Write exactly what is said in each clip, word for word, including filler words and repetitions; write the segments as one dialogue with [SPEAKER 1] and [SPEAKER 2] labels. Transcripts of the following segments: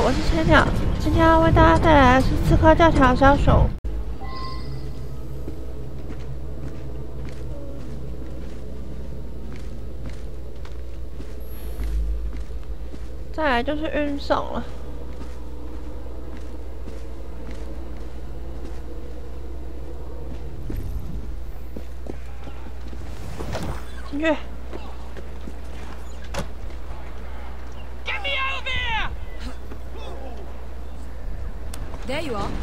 [SPEAKER 1] 我是千鸟，今天要为大家带来的是刺客教条小手。再来就是运送了。进去。
[SPEAKER 2] There you are.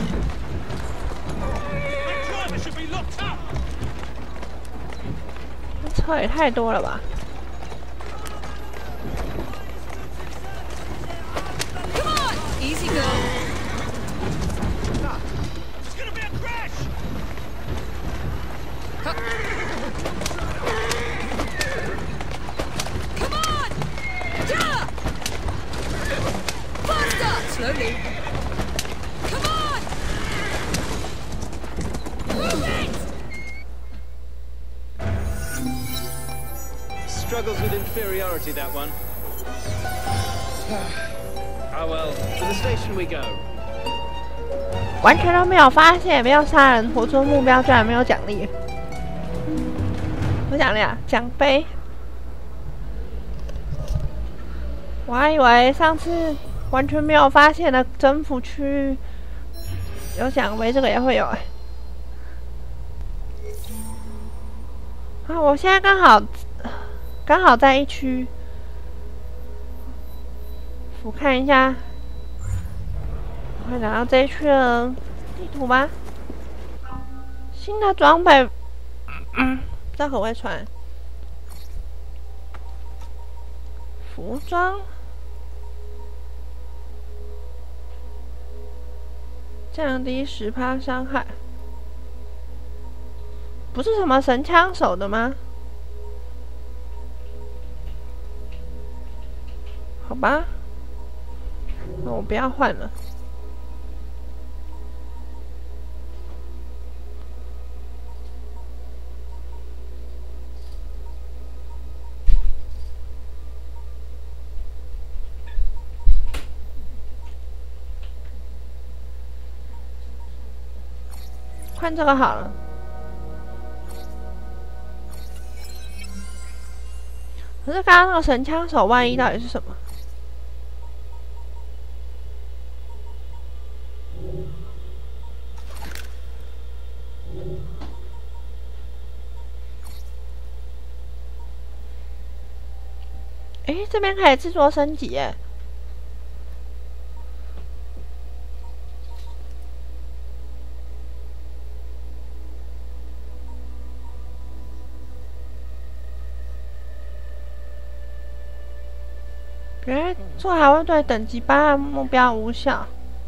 [SPEAKER 3] The driver should be locked up.
[SPEAKER 1] 车也太多了吧
[SPEAKER 2] Come on, easy girl.
[SPEAKER 3] It's gonna be a crash.
[SPEAKER 2] Come on! Yeah! Faster! Slowly. Come on! Move it!
[SPEAKER 4] Struggles with inferiority, that one. Oh well, to the station we go.
[SPEAKER 1] 完全都没有发现，没有杀人，活捉目标居然没有奖励。有奖励啊，奖杯。我还以为上次完全没有发现的征服区域有奖杯，这个也会有哎、欸。啊，我现在刚好刚好在一区，俯瞰一下。 会拿到这一区的地图吗？新的装备，嗯，不知道可不可以穿。服装，降低十趴伤害，不是什么神枪手的吗？好吧，那我不要换了。 换这个好了。可是刚刚那个神枪手万一到底是什么？诶，这边可以制作升级耶。 原来做还会对等级八目标无效。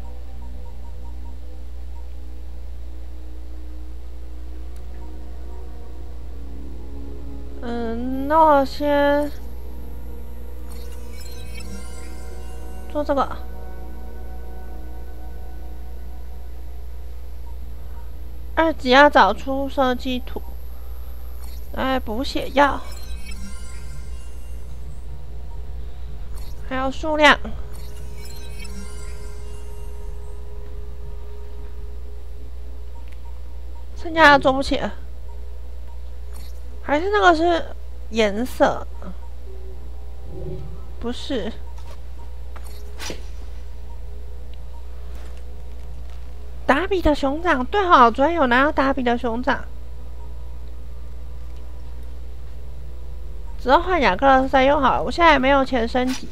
[SPEAKER 1] 嗯，那我先做这个。二级要找出设计图，来补血药。 还有数量，剩下的做不起了，还是那个是颜色，不是。达比的熊掌，对好，昨天有拿到达比的熊掌，只要换雅克勒再用好了，我现在也没有钱升级。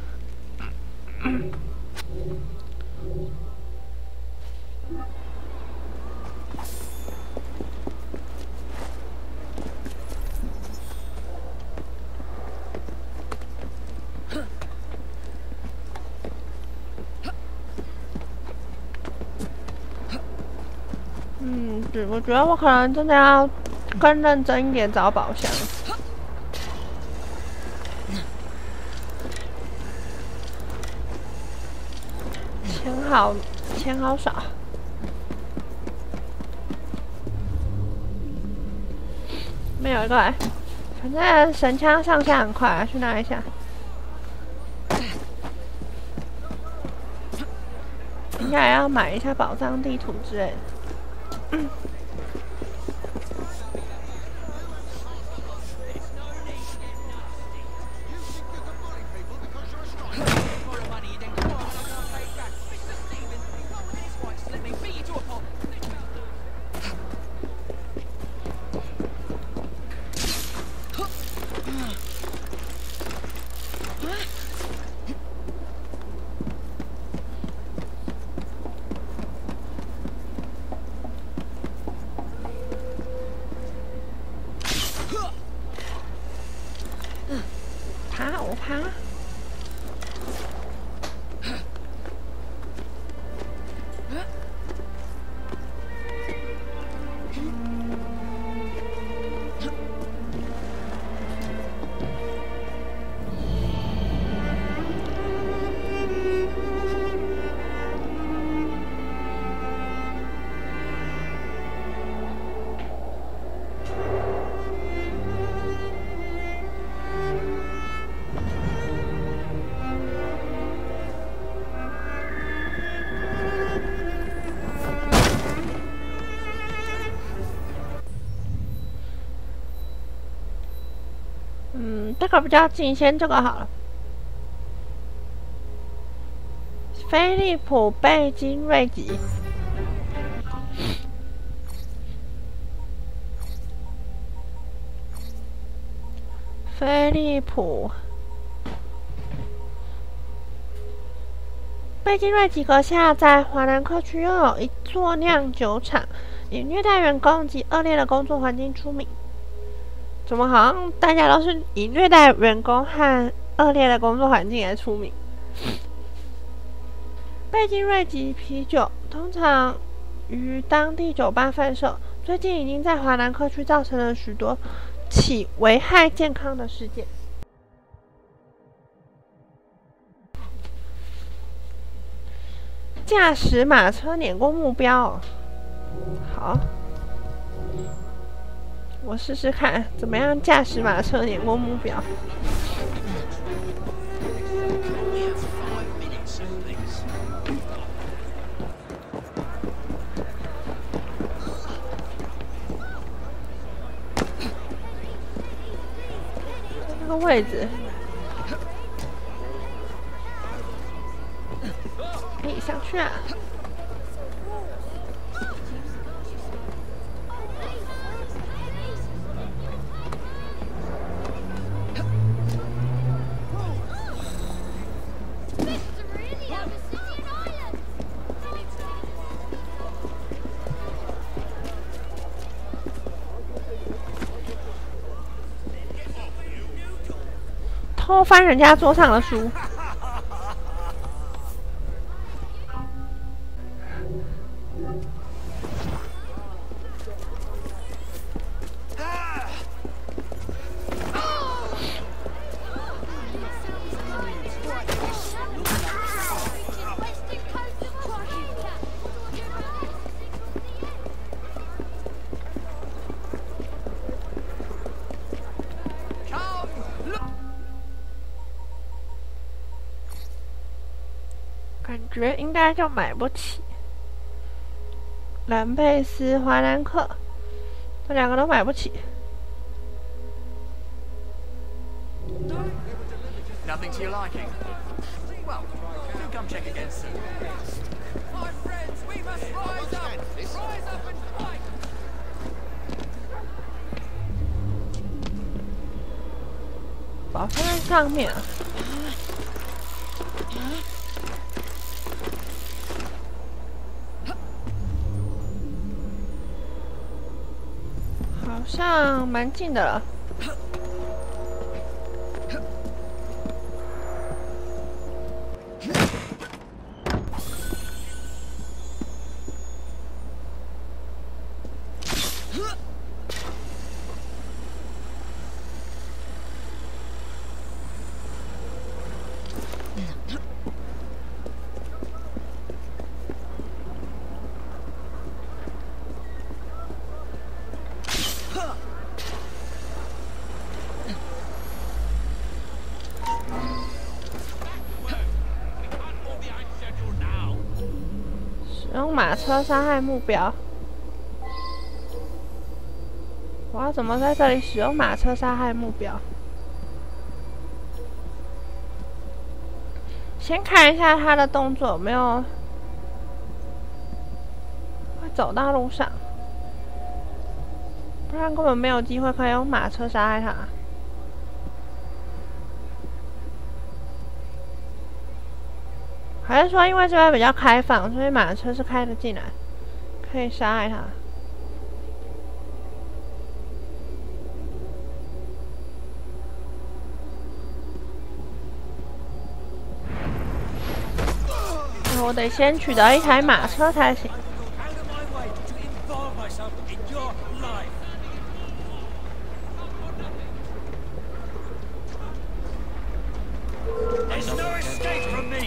[SPEAKER 1] 嗯，对，我觉得我可能真的要更认真一点找宝箱。钱好，钱好少。没有一个、欸，反正神枪上下很快、啊，去拿一下。 下来要买一下宝藏地图之类的。嗯 爬，我爬。嗯，这个比较近，先这个好了。菲利普·贝金瑞吉，菲利普·贝金瑞吉阁下在华南科区拥有一座酿酒厂，以虐待员工及恶劣的工作环境出名。 怎么好像大家都是以虐待员工和恶劣的工作环境来出名？贝金瑞吉啤酒通常于当地酒吧贩售，最近已经在华南科区造成了许多起危害健康的事件。驾驶马车碾过目标、哦，好。 我试试看，怎么样驾驶马车碾过目标？那个位置可以上去啊！ 偷翻人家桌上的书，感觉应该就买不起。兰贝斯、华南克，这两个都买不起。
[SPEAKER 5] Nothing to your liking. Well, do come check again soon.
[SPEAKER 2] My friends, we must rise up! Rise up and fight!
[SPEAKER 1] 宝放在上面啊。好像蛮近的了。 用马车杀害目标。我要怎么在这里使用马车杀害目标？先看一下他的动作有没有会走到路上，不然根本没有机会可以用马车杀害他。还是说，因为这边比较开放，所以马车是开得进来，可以杀害他？那我得先取得一台马车才行。
[SPEAKER 3] Out of my way to involve myself in your life. There's no escape from me.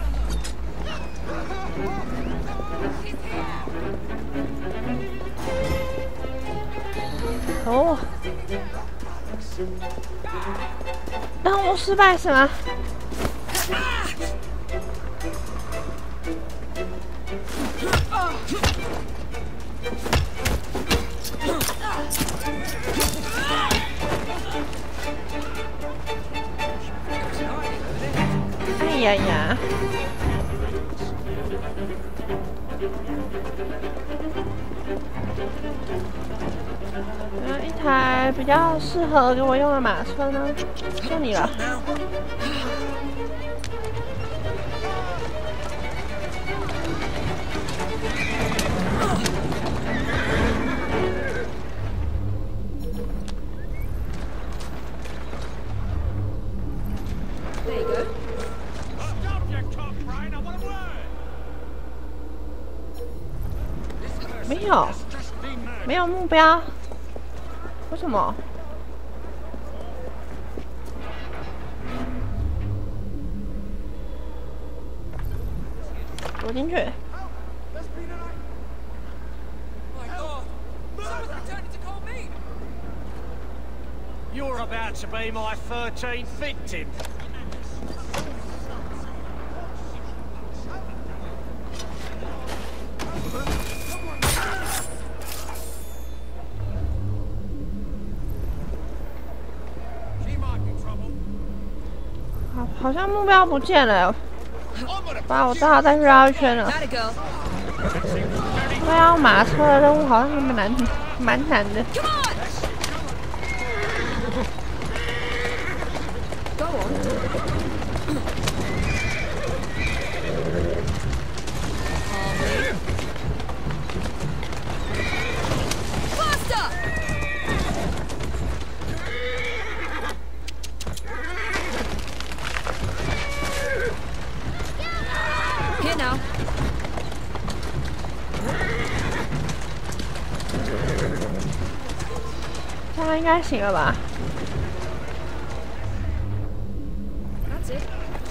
[SPEAKER 1] 哦，任务失败是吗？哎呀呀！嗯，一台比较适合给我用的马车呢，就你了。没有，没有目标，为什么？躲进去。
[SPEAKER 3] You're about to be my thirteenth victim.
[SPEAKER 2] She might be trouble.
[SPEAKER 1] 好，好像目标不见了，把我只好再去绕一圈了。对啊，马车的任务好像蛮难，蛮难的。
[SPEAKER 6] Here now.
[SPEAKER 1] 这样应该行了吧？
[SPEAKER 6] That's it.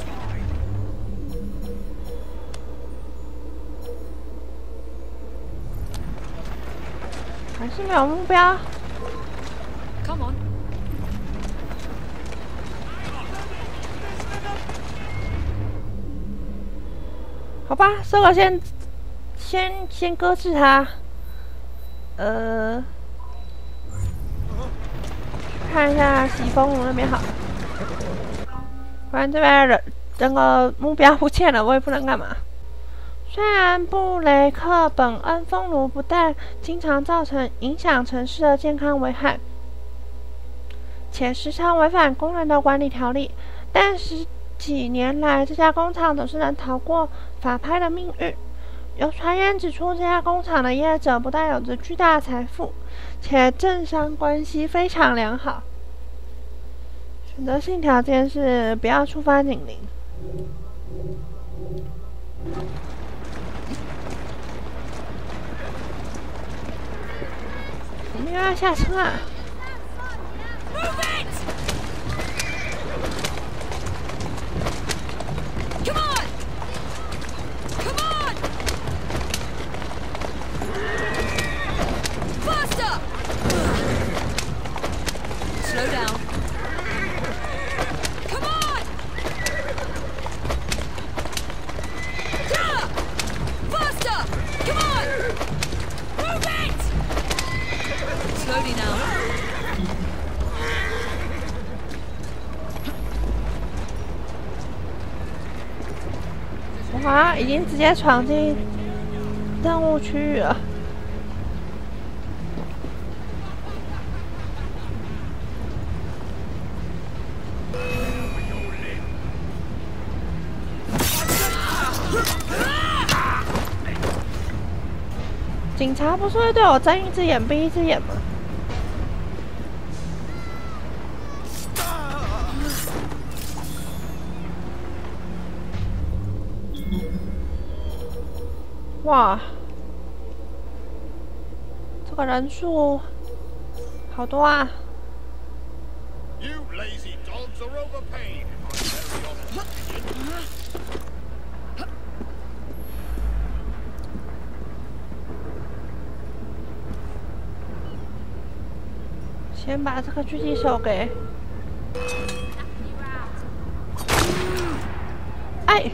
[SPEAKER 1] 还是没有目标。
[SPEAKER 6] Come on.
[SPEAKER 1] 好吧，这个先先先搁置它。呃，看一下疾风炉那边好了。不然这边人整个目标不见了，我也不能干嘛。虽然布雷克本恩风炉不但经常造成影响城市的健康危害，且时常违反工人的管理条例，但十几年来，这家工厂总是能逃过法拍的命运。有传言指出，这家工厂的业者不但有着巨大财富，且政商关系非常良好。选择性条件是不要触发警铃。我们又要下车啊！
[SPEAKER 6] Come on! Come on! Faster! Slow down. Come on! Yeah! Faster!
[SPEAKER 1] 已经直接闯进任务区域了。警察不是会对我睁一只眼闭一只眼吗？哇，这个人数好多啊！
[SPEAKER 2] You lazy dogs are overpaid, in my very honest opinion.
[SPEAKER 1] 先把这个狙击手给，哎，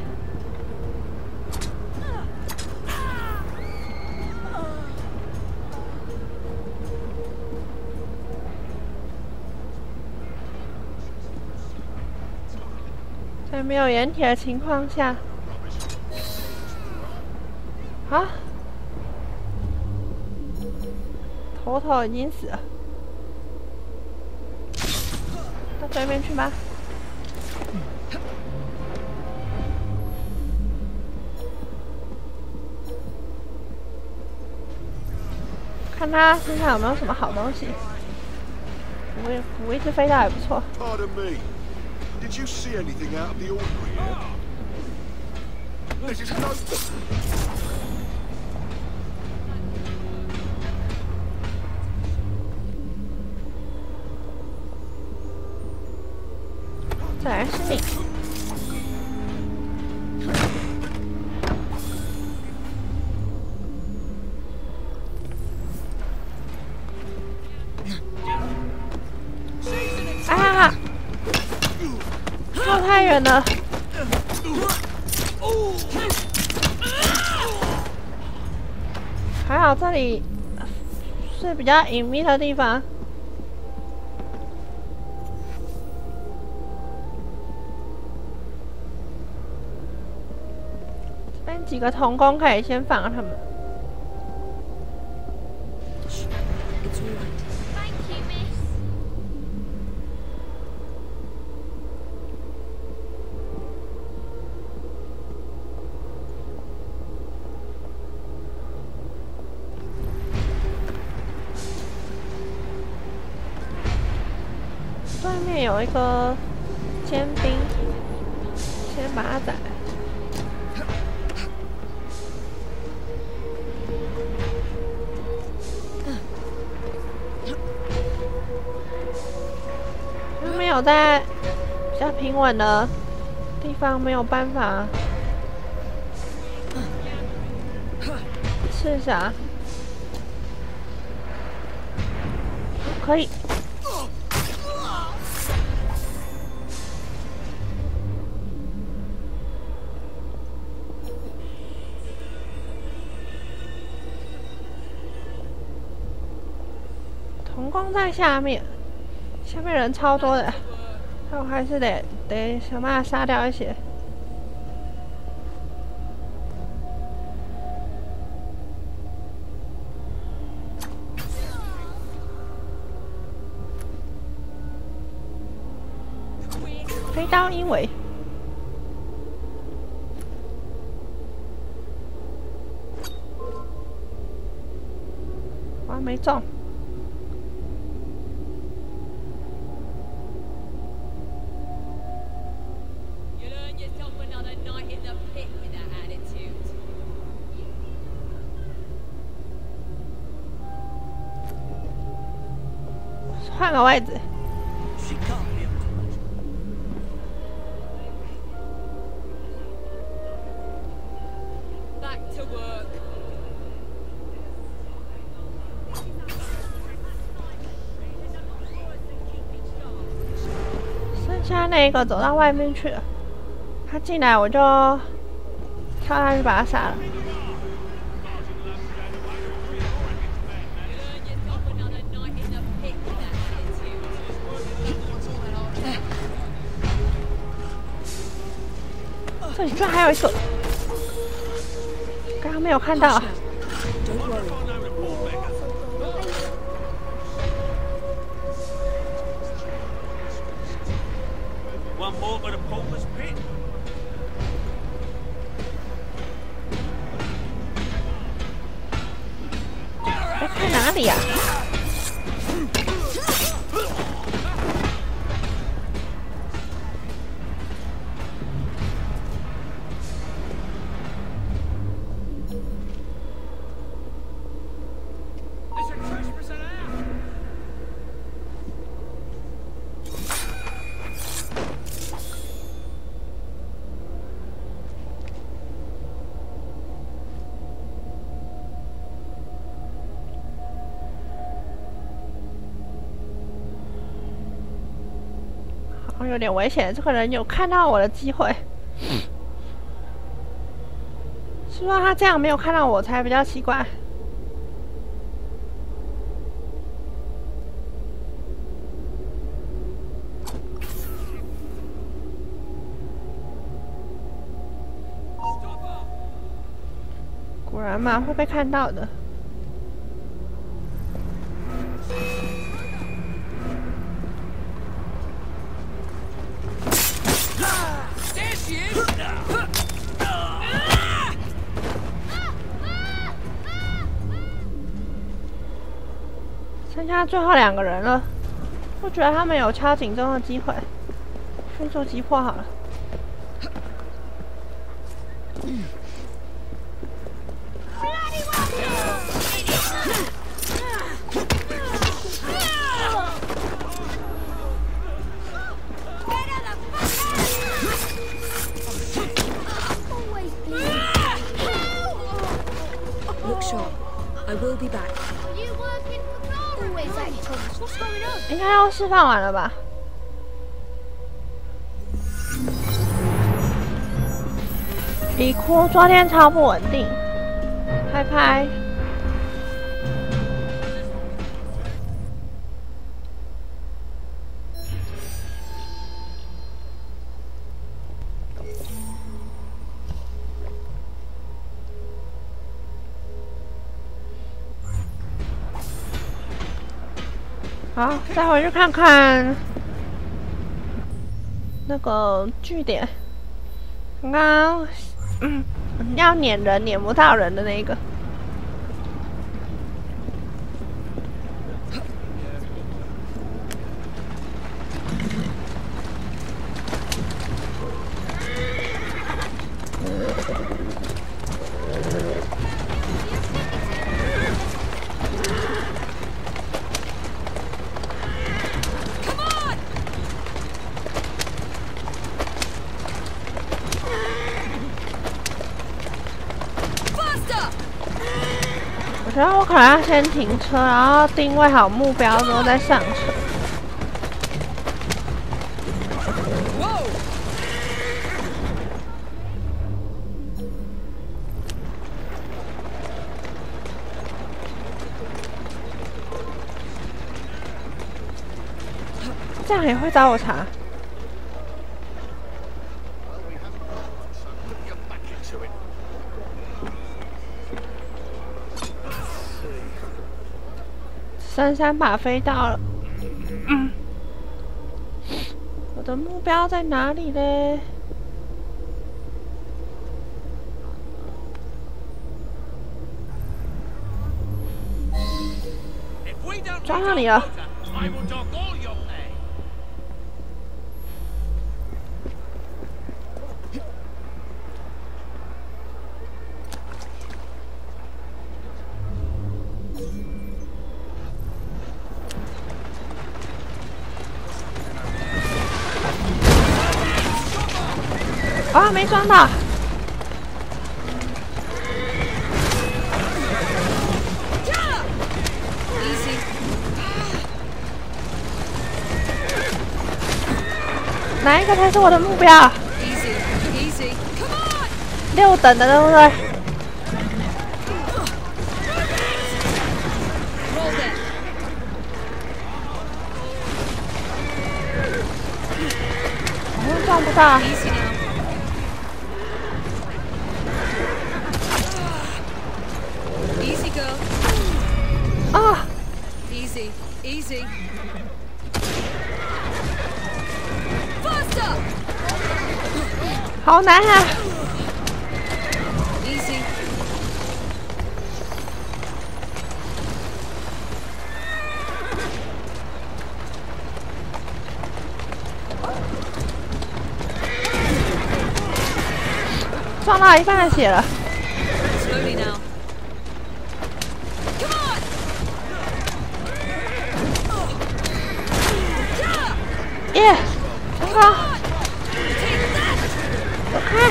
[SPEAKER 1] 在没有掩体的情况下，啊，头头已经死了。 到对面去吧。看他身上有没有什么好东西。补一补一只飞刀也不错。
[SPEAKER 7] Pardon me. Did you see anything out of the ordinary here? This is no. 再来是你。哎呀！靠太远了。还好这里是比较隐秘的地方。 几个童工可以先放他们。对面有一个尖兵，先把他宰。 没有在比较平稳的地方，没有办法吃啥，可以。童工在下面。 下面人超多的，但我还是得得想办法杀掉一些。飞刀鹰尾，哇，没中。 换个位置。剩下那个走到外面去了，他进来我就跳下去把他杀了。 这里居然还有一个！ 刚刚没有看到。
[SPEAKER 6] Don't worry.
[SPEAKER 3] One more for the pauper's pit.
[SPEAKER 7] 在看哪里呀、啊？ 有点危险，这个人有看到我的机会。是说他这样没有看到我才比较奇怪。果然嘛，会被看到的。 剩下最后两个人了，我觉得他们有敲警钟的机会，迅速击破好了。
[SPEAKER 6] Look sharp. I will be back.
[SPEAKER 7] 应该要释放完了吧？李哭昨天超不稳定，拍拍。好，再回去看看那个据点。刚刚嗯，要撵人撵不到人的那个。我觉得我可能要先停车，然后定位好目标之后再上车。这样也会找我查。 三三把飞到了，嗯，我的目标在哪里嘞？抓到你了！啊，没装到。哪一个才是我的目标？六等的对不对？好像撞不到。
[SPEAKER 6] Easy. Faster.
[SPEAKER 7] 好难啊！
[SPEAKER 6] Easy.
[SPEAKER 7] 撞到一半的血了。
[SPEAKER 6] Slowly now. Come on.
[SPEAKER 7] 耶，成功！
[SPEAKER 6] Take that.
[SPEAKER 7] 走开！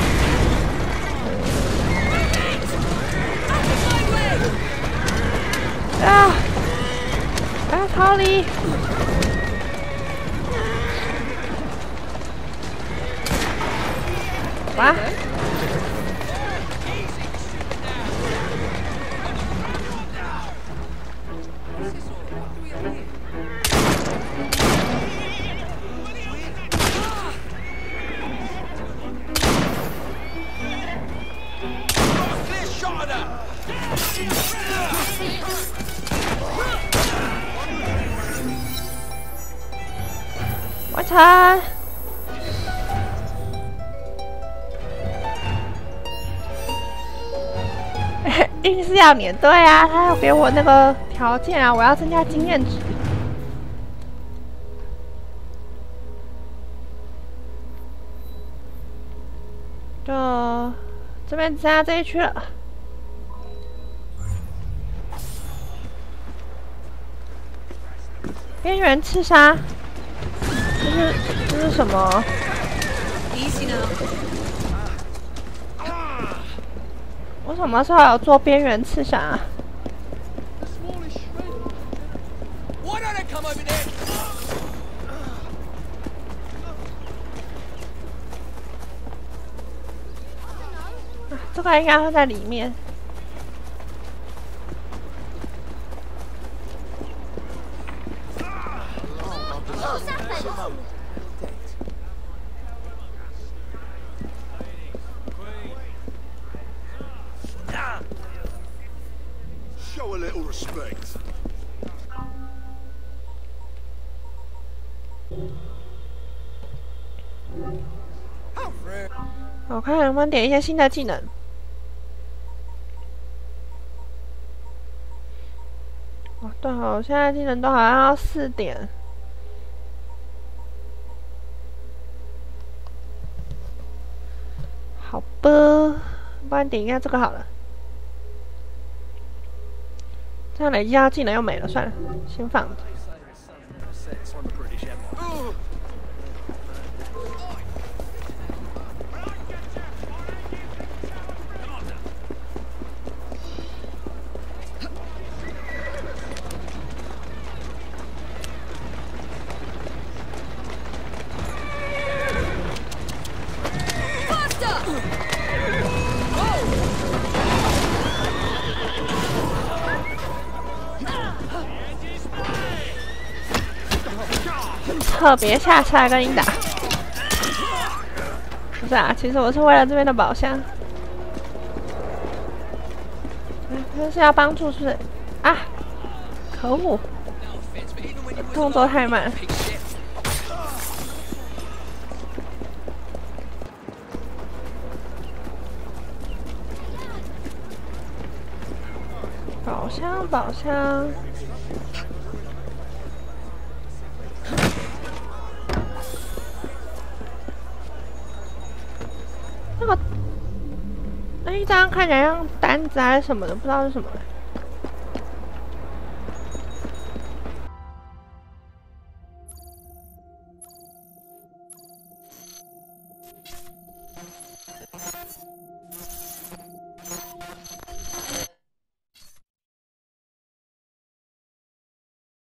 [SPEAKER 6] Out of my way.
[SPEAKER 7] 啊！我要逃离！哇！
[SPEAKER 2] Clear shot at her!
[SPEAKER 7] 完成。硬是要粘对啊，他要给我那个条件啊，我要增加经验值。就这边只剩下这一区了。边缘刺杀，这是这是什么？
[SPEAKER 6] Easy now.
[SPEAKER 7] 我什么时候有做边缘刺杀啊？
[SPEAKER 2] Why don't I come over there?
[SPEAKER 7] 啊这个应该会在里面。
[SPEAKER 2] Show a little respect.
[SPEAKER 7] 我看能不能点一些新的技能。哦，对哦，我现在技能都好像要四点。好吧，不然点一下这个好了。这样累积到技能又没了，算了，先放着。 特别下车来跟你打，不是啊，其实我是为了这边的宝箱。这是要帮助，是不是？啊，可恶，动作太慢。宝箱，宝箱。 那个那一张看起来像单子还是什么的，不知道是什么。